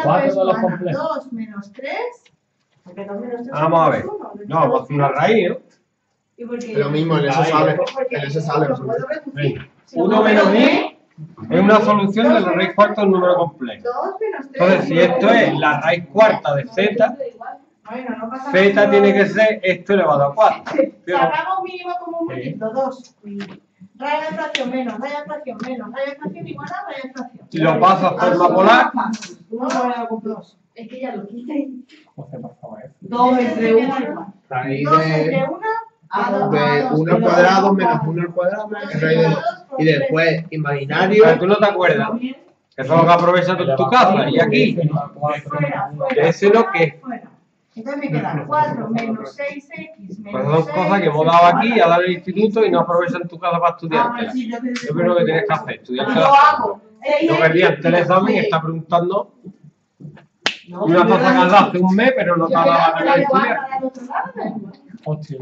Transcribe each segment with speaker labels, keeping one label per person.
Speaker 1: 4 de los
Speaker 2: Ana,
Speaker 1: complejos.
Speaker 2: 2 menos 3. Porque 2 menos 3
Speaker 3: Vamos a ver. No, vamos a hacer una raíz, ¿no?
Speaker 2: ¿Y por qué?
Speaker 4: Lo mismo, en eso sale. En eso sale.
Speaker 3: Venga. 1 menos i es una solución de la raíz cuarta de un número complejo.
Speaker 2: 2 menos 3.
Speaker 3: Entonces, si esto es la raíz cuarta de z,
Speaker 2: Bueno, no pasa
Speaker 3: z
Speaker 2: nada.
Speaker 3: tiene que ser esto elevado a 4.
Speaker 2: Sacamos mínimo como un múltiplo, 2. Raíz de fracción menos, raíz de fracción menos, raíz de fracción igual a raíz de fracción.
Speaker 3: Y lo paso a forma polar.
Speaker 2: No lo voy a comprar.
Speaker 5: Es que ya lo quité.
Speaker 1: ¿Cómo se pasaba eso?
Speaker 2: 2 entre 1.
Speaker 4: Raíz
Speaker 2: 2 entre 1
Speaker 4: de 1 al cuadrado menos 1 al cuadrado es raíz de 2. Y después, imaginario.
Speaker 3: Pero tú no te acuerdas. Eso es lo que aprovechas tú en tu casa. Y aquí,
Speaker 2: Fuera.
Speaker 3: ese es lo que.
Speaker 2: Fuera. Entonces me queda 4 menos 6x menos
Speaker 3: Pues son cosas que hemos dado aquí a dar al instituto y no aprovechas en tu casa para estudiártelas. Yo creo que tienes que hacer, estudiarte
Speaker 2: Lo hago.
Speaker 3: Yo que el día del examen está preguntando una cosa que has dado hace un mes, pero no te ha dado la gana de estudiar.
Speaker 1: Hostia.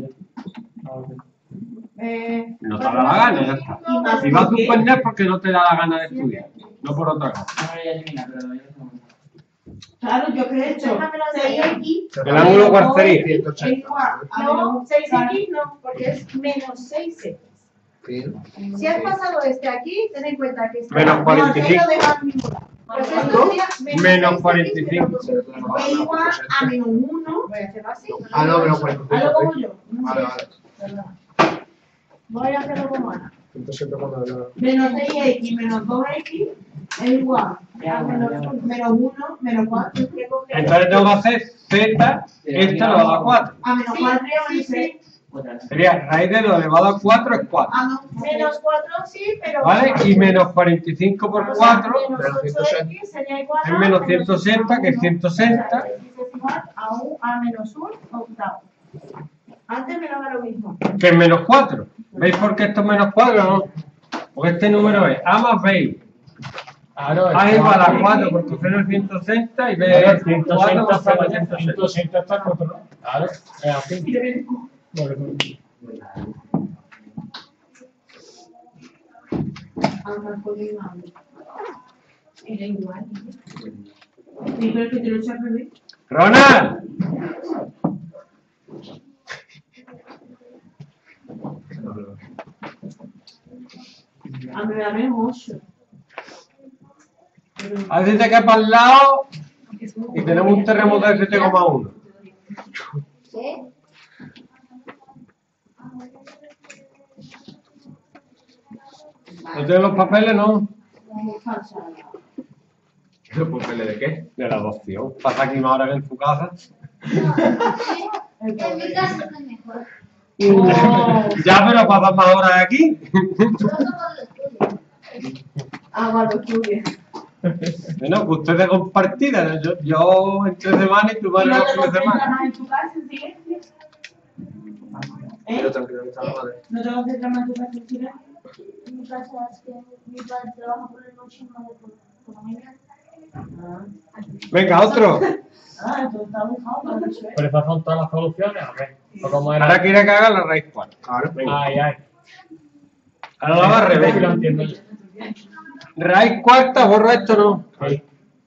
Speaker 3: No te da la gana, ya está. Si vas a suspender porque no te da la gana de estudiar, no por otra cosa.
Speaker 2: Claro, yo creo que 6x.
Speaker 3: ¿El ángulo cuál sería?
Speaker 4: 180.
Speaker 2: No, 6x no, porque es menos 6x.
Speaker 4: Sí.
Speaker 2: Si has pasado este aquí, ten en cuenta que este
Speaker 3: Menos 45.
Speaker 2: Pues esto sería
Speaker 3: Menos
Speaker 2: 6x
Speaker 3: 45.
Speaker 2: menos 2. Es igual a menos 1. Voy a hacerlo así.
Speaker 4: Ah, no, menos 45.
Speaker 2: Hazlo como yo.
Speaker 4: Vale, vale.
Speaker 2: Perdona. Voy a hacerlo como Ana.
Speaker 4: 180 cuando
Speaker 2: Menos 6x menos 2x es igual a menos 1, menos 4.
Speaker 3: Entonces tengo que hacer z, esto elevado a 4.
Speaker 2: A menos 4 y a menos 6.
Speaker 3: Sería raíz de 2 elevado a 4 es 4.
Speaker 2: Ah, no. Menos 4 sí, pero.
Speaker 3: ¿Vale? Y menos 45 por 4
Speaker 2: Menos 8x sería igual
Speaker 3: es menos 160, que es 160.
Speaker 2: Es igual a menos 1 octavo. Antes me daba lo mismo.
Speaker 3: Que es menos 4. ¿Veis por qué esto es menos 4 no? Porque este número es A más B.
Speaker 1: Claro,
Speaker 3: A igual a 4 por coseno de 160 y B es 4 por seno de 160.
Speaker 1: 160 está en otro, ¿no? Claro, es así. Vale, pues.
Speaker 5: Era igual.
Speaker 2: Sí, pero es que te lo he hecho al revés.
Speaker 3: ¡Ronald!
Speaker 2: A mí me da menos 8.
Speaker 3: A ver si te queda para el lado y tenemos un terremoto de 7,1.
Speaker 5: ¿Qué?
Speaker 3: ¿No tienes los papeles, no?
Speaker 4: ¿Los papeles de qué?
Speaker 3: De la adopción. Pasa aquí más ahora que en tu casa.
Speaker 5: En mi casa es mejor.
Speaker 3: Ya, pero pasas más horas aquí.
Speaker 5: Solo con los tuyos.
Speaker 2: Vale, estudia.
Speaker 3: Bueno, pues ustedes compartidas. Yo entre semana y tu madre los fines de semana.
Speaker 2: en tu casa en silencio?
Speaker 4: Pero tranquilo, que está la madre.
Speaker 2: ¿No te concentras más en tu casa en silencio?
Speaker 5: En mi casa es que mi padre trabaja por la noche y madre por la mañana.
Speaker 3: Venga, otro.
Speaker 2: Entonces está buscado para eso.
Speaker 1: Pero esas son todas las soluciones, a ver. ¿Cómo era?
Speaker 3: Ahora quiere que haga la raíz cuarta.
Speaker 4: Claro.
Speaker 1: Ay, ay.
Speaker 3: Ahora lo hago al
Speaker 1: Sí lo
Speaker 3: revés.
Speaker 1: entiendo yo.
Speaker 3: Raíz cuarta, borro esto, ¿no?
Speaker 1: Sí.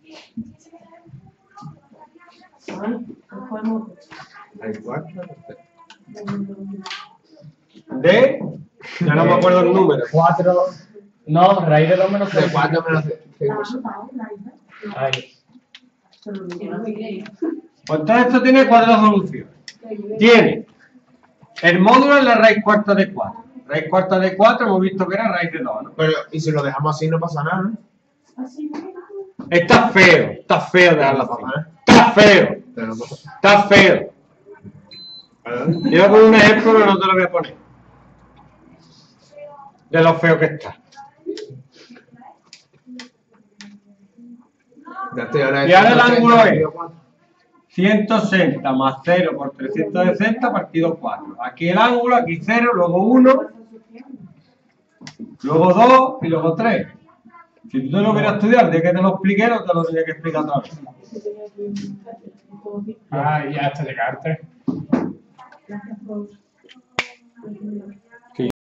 Speaker 4: Raíz cuarta.
Speaker 3: De. Ya no me acuerdo el número.
Speaker 1: 4. No, raíz de 2 menos
Speaker 4: De
Speaker 1: 3.
Speaker 4: 4 menos 5.
Speaker 1: Ahí.
Speaker 3: Pues entonces esto tiene 4 soluciones. Tiene el módulo en la raíz cuarta de 4. Raíz cuarta de 4 hemos visto que era raíz de 2, ¿no?
Speaker 4: Pero, y si lo dejamos así, no pasa nada, ¿no?
Speaker 3: Está feo dejarla así.
Speaker 4: Papá,
Speaker 3: Está feo,
Speaker 4: pero no pasa
Speaker 3: está feo. Yo voy a poner un ejemplo, pero no te lo voy a poner. De lo feo que está.
Speaker 4: Ya ahora
Speaker 3: Y ahora el ángulo es 160 más 0 por 360 partido 4. Aquí el ángulo, aquí 0, luego 1, luego 2 y luego 3. Si tú no lo hubieras estudiado, de que te lo expliqué, no te lo tenía que explicar todo.
Speaker 1: Ah, y hasta llegarte.
Speaker 2: Gracias por...